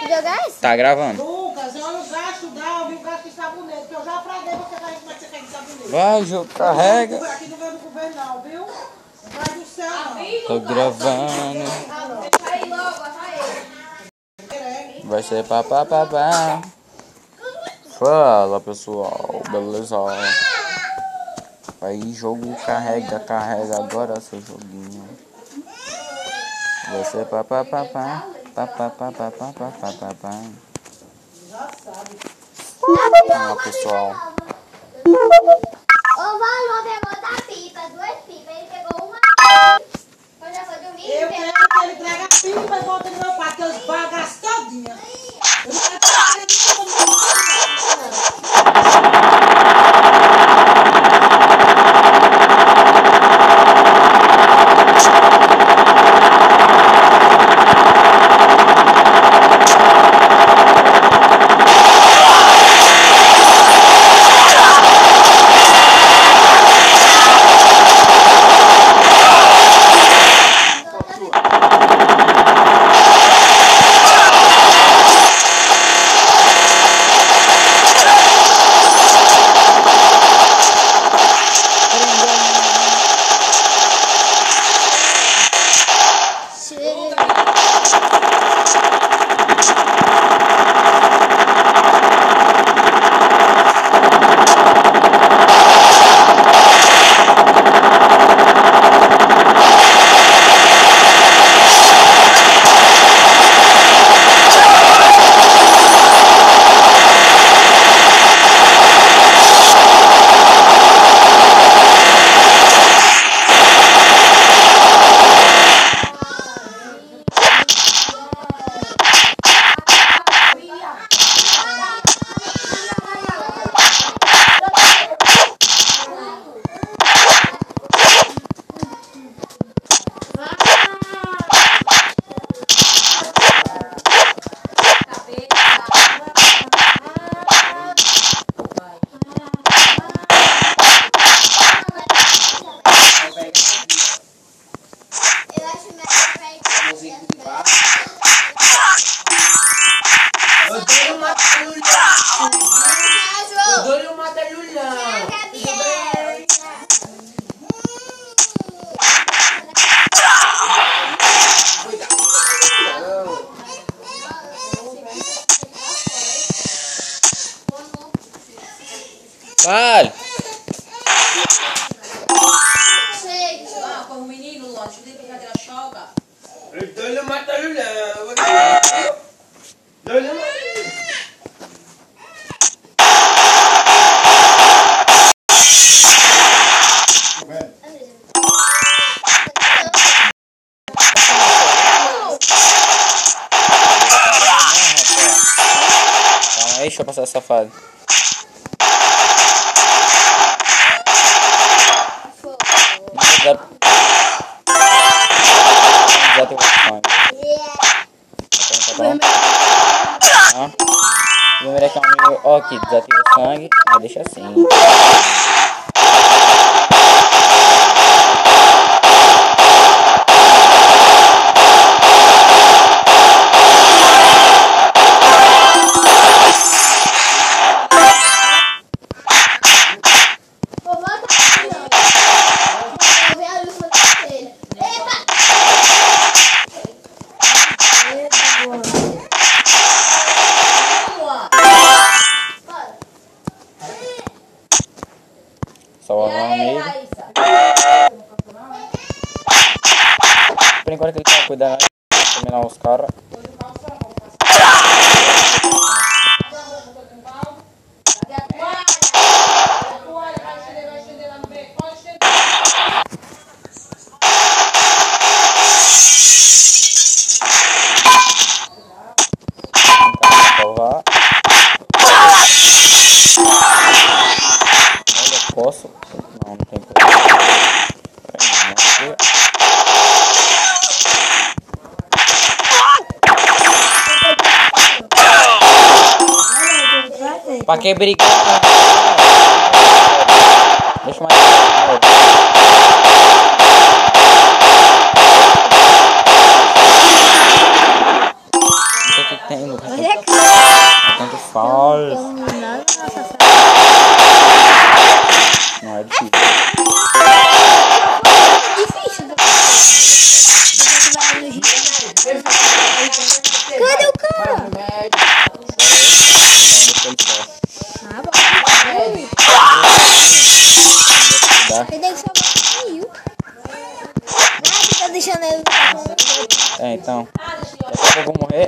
Jogar esse? Tá gravando. Lucas, olha o gasto dá, o gasto de sabonete, que eu já fraguei você vai como é que você quer de sabonete. Vai, Jô, carrega. Aqui não veio do governo não, viu? Vai do céu não. Tô gravando. Deixa aí logo, vai. Vai ser papapá. Fala, pessoal. Beleza? Aí, jogo carrega agora seu joguinho. Vai ser papapá. Papapá. Já sabe. Fala, pessoal. O Valor pegou da pipa, 2 pipas. Ele pegou uma quando já foi dormir. Eu quero que ele traga a pipa e volta no meu pai, que eu bagaço todinha. Eu não quero que ele Vale. Com o menino, Ló, deixa eu brincadeira choca. Dole mata Lula. Dole mata. Calma aí, deixa eu passar essa fase. Primeiro aqui é um amigo, ó, aqui, desativa o sangue, mas deixa assim. Salvar um amigo. Por enquanto que ele tá cuidando de terminar os caras. Salvar. Olha, posso? Não tem como. Pra que brigar? Deixa mais. O que tem, Lucas? deixando ele. É, então. Daqui a pouco eu vou morrer.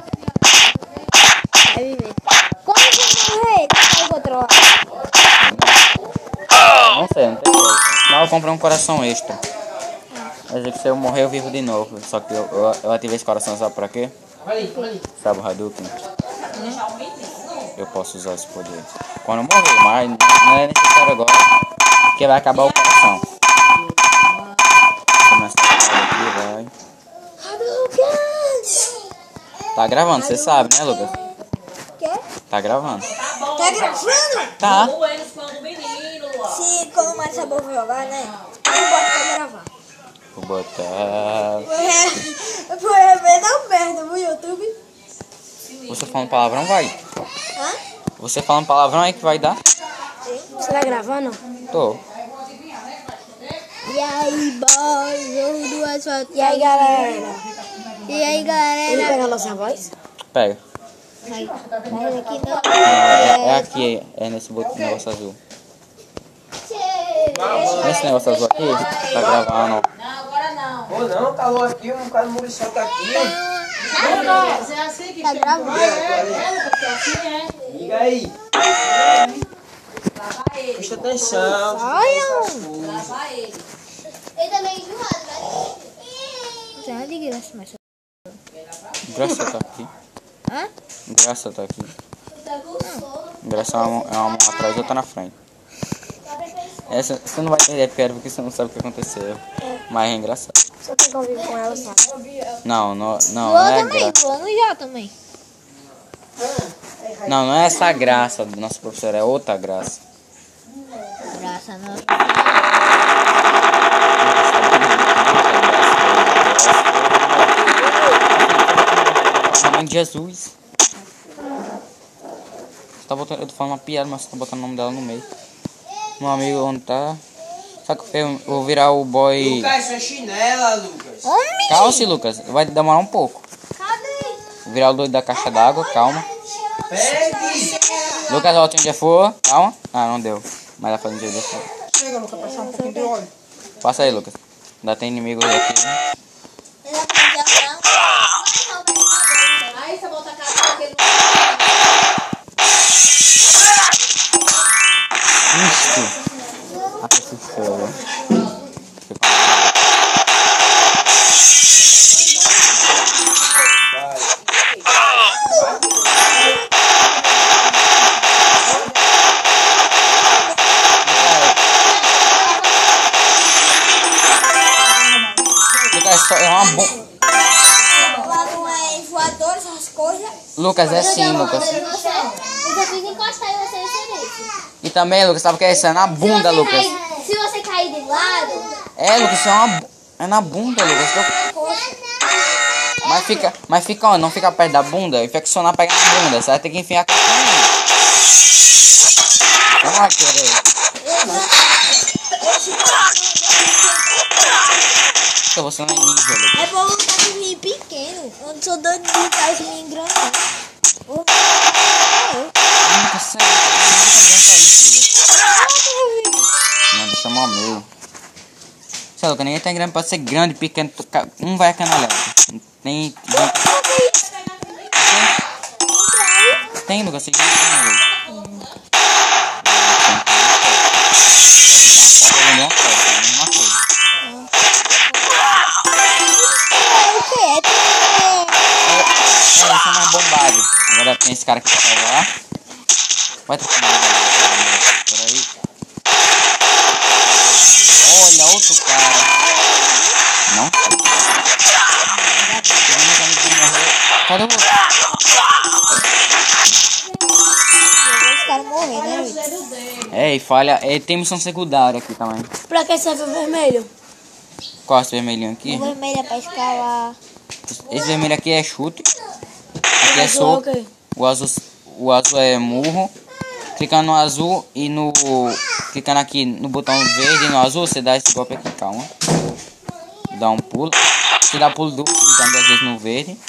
Vai viver. Como que eu morrer? Tá controlado. Não sei, não tem coisa. Não, eu comprei um coração extra. Mas é que se eu morrer eu vivo de novo. Só que eu ativei esse coração, sabe pra quê? Sabe o Hadouken? Eu posso usar esse poder quando eu morrer, mas não é necessário agora, porque vai acabar o coração. Começa a aqui, vai. Tá gravando, você sabe, né, Lucas? Quê? Tá gravando. Tá gravando? Tá. O Enes quando menino, Luan. Se quando o Mário Sabor for jogar, né? Eu boto pra gravar. Vou botar. Foi ver da merda no YouTube. Você falando palavrão, vai. Hã? Você falando palavrão aí que vai dar? Você tá gravando? Tô. E aí, boys, duas fotos. E aí, galera? E aí, galera? Ele pega a nossa voz? Pega. Aí. Mas aqui não. É aqui, é nesse negócio azul. Esse negócio azul aqui, tá gravando. Não, agora não. Pô, não, calor aqui, um cara no Muriçoca tá aqui. Lucas, é assim que Tá chega. gravando? Lucas, é assim, é. Liga aí. Lava ele. Presta atenção. Lava ele. Ele também enjoado, né? Você é de graça, mas... Graça tá aqui. Hã? Graça tá aqui. Tá com sono. Graça é uma mão atrás e outra na frente. Essa você não vai perder piada porque você não sabe o que aconteceu. Mas é engraçado. Só tem que conviver com ela, sabe? Não Luan é também, graça. Luan já também. Não é essa graça do nosso professor, é outra graça. Graça não. Chamando de Jesus. Você tá botando, eu tô falando uma piada, mas você tá botando o nome dela no meio. Meu amigo, onde tá? Só que eu vou virar o boy. Lucas, isso é chinela, Lucas. Homem! Calce, Lucas. Vai demorar um pouco. Cadê? Vou virar o doido da caixa d'água, calma. Pegue. Lucas, volta onde for. Calma. Ah, não deu. Mas vai fazer um jeito desse. Chega, Lucas, passar um pouquinho de óleo. Passa aí, Lucas. Ainda tem inimigos aqui. Né? Ele aprendeu a Aí você volta a casa daquele. Isto. Ah, que susto. Lucas, é uma bomba. Lá não é voador, essas coisas. Lucas, é sim, Lucas. Eu só fiz encostar em você nesse. E também, Lucas, sabe o que é isso? É na bunda, Lucas. Se você cair de lado, É, Lucas, isso é uma... É na bunda, Lucas. Mas fica onde? Não fica perto da bunda? Infeccionar pega na bunda. Você vai ter que enfiar a caixinha. Não vai querer. Porque você não é ninja, Lucas. é bom lutar de mim pequeno. Eu não sou doido de lutar esse menino grandão. Lucas, sério, não isso, Lucas. Não, deixa eu meu. Sei lá, ninguém tá grande, pode ser grande, pequeno, um vai canalhar. Tem. Tem, Lucas, você já tem, Lucas. Esse é mais bombado. Agora tem esse cara que tá lá. Vai trocar uma peraí. Olha, outro cara. Não sei. Cadê o outro? Os caras morrer, né, Vitor? É, e falha. Tem missão secundária aqui também. Pra que serve o vermelho? Qual é esse vermelhinho aqui? O vermelho é pra escalar. Esse vermelho aqui é chute. Aqui é soco. O azul é murro. Clicando no azul e no... Clicando aqui no botão verde e no azul, você dá esse golpe aqui, calma. Dá um pulo. Você dá pulo duplo, clicando 2 vezes no verde.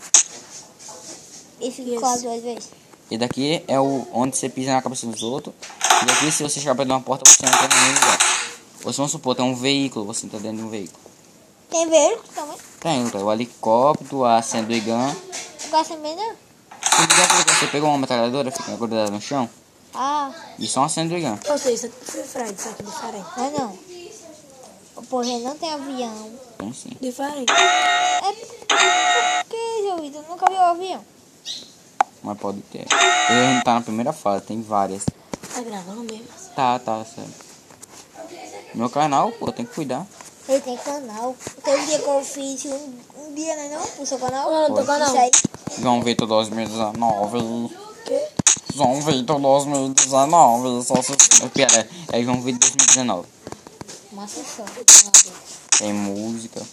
Esse quase 2 vezes. E daqui é o onde você pisa na cabeça dos outros. E daqui, se você chegar perto de uma porta, você entra no mesmo lugar. Ou se vamos supor, tem um veículo, você entra dentro de um veículo. Tem veículo também? Tem, o helicóptero, a Sandwigan. Eu gosto também não. Sandwigan, você pegou uma metralhadora, fica grudada no chão. Ah, Isso é uma Sandwigan. Ou seja, isso é diferente, isso aqui é diferente. mas não. O porra não tem avião. Tem sim. Diferente. É porque, João Vitor, nunca viu o avião. Mas pode ter. Ele ainda tá na primeira fase, tem várias. Tá gravando mesmo? Tá, sério. Meu canal, pô, tem que cuidar. Ele tem canal. Teve um dia que eu fiz um dia, né não? No seu canal? Ah, no teu canal. Isso aí. João Vitor 2019. Quê? João Vitor 2019. Só se... Piada, é João Vitor 2019. Massa só. Tem música.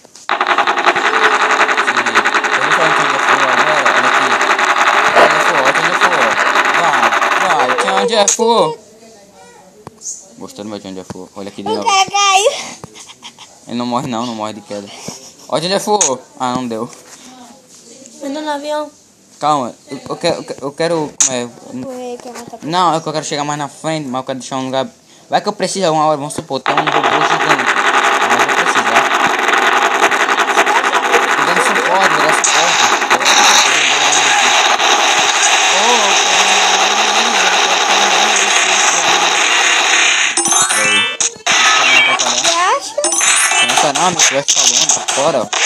Vai, onde é for? Gostou do meu onde é for? Olha aqui de O novo. cara caiu. Ele não morre de queda. Olha onde é for. Ah, não deu. Ainda no avião. Calma, eu quero. Como é? Foi que matar. Não, é que eu quero chegar mais na frente, mas eu quero deixar um lugar. Vai que eu preciso uma hora, vamos supor, tem um robô gigante. Mas eu vou precisar. Me dando suporte, me dá suporte. Você acha? Nossa, não, meu filho vai ficar longe, tá fora. Ó.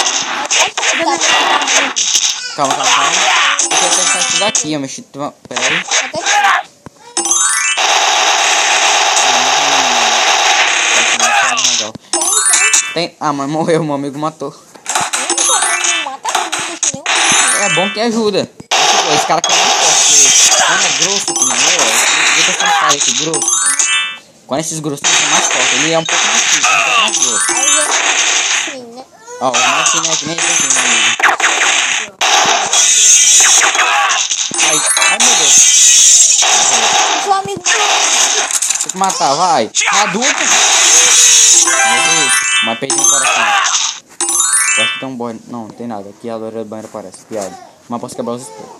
Calma. Eu quero testar isso daqui, eu mexi. Pera aí. Tem. Ah, mas morreu, meu amigo matou. É bom que ajuda. Esse cara aqui é muito forte. Quando é grosso que nem eu, eu tô falando aqui, grosso. Quando esses grossinhos são mais fortes, ele é um pouco mais fino, um pouco mais grosso. Ó, o mais fino é que nem esse aqui, meu amigo. Ai, meu Deus. Seu amigo. Tem que matar, vai. Adulto. Morreu, mas perdi um coração. Eu acho que tem um boy. Não tem nada. Aqui a loira do banheiro aparece. Piada. Mas posso quebrar os espelhos.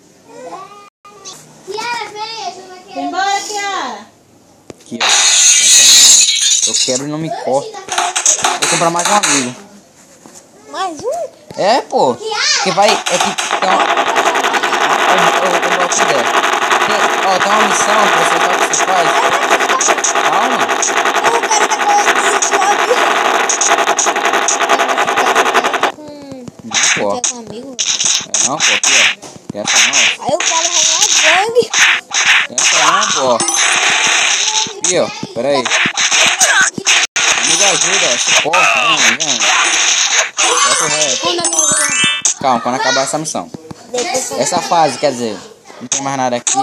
Vem embora, Kiara. Aqui, ó. Essa não. Eu quebro e não me corto. Vou comprar mais um amigo. Mais um? É, pô. Que vai. É que tem uma. Eu vou comprar o que der. Ó, tem uma missão que você tá que você faz. Calma. O cara tá Não, pô. com um amigo. É não, pô. Aqui, ó. Tem essa não, ó. Aí o cara vai na gangue. Tem essa não, pô. Aqui, ó. Pera aí. Me ajuda, suporte, vem. Bota o resto. Calma, quando acabar essa missão. Depois Essa fase, quer dizer, não tem mais nada aqui.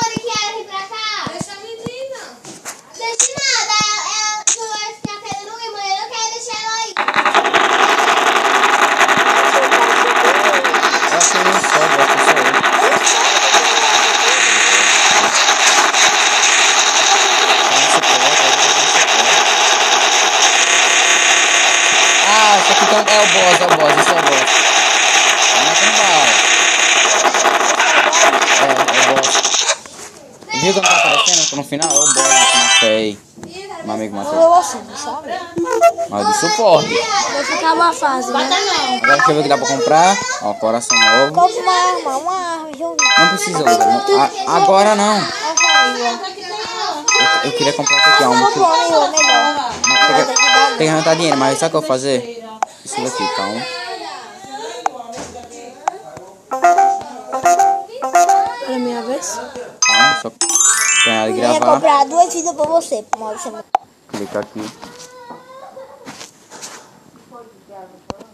Eu acho que ele não sobe, eu acho que só eu. Ah, isso aqui é o boss, esse é o boss. Tá matando bala. É o boss. Viu que não tá aparecendo? Tô no final, é o boss que eu matei. Meu amigo matou. eu assim, sabe? Mas de suporte. Vai ficar uma fase, né? Agora deixa eu ver o que dá pra comprar. Ó, coração novo. Compra uma arma, João Vitor. Não precisa usar. Agora não. Eu queria comprar esse aqui, ó. Compra um amigo, é melhor. Tem que arrancar dinheiro, mas sabe o que eu vou fazer? Isso daqui, calma. Olha a minha vez. Calma, só terminar de Eu ia gravar. comprar 2 vidas pra você. Uma hora você... Clica aqui.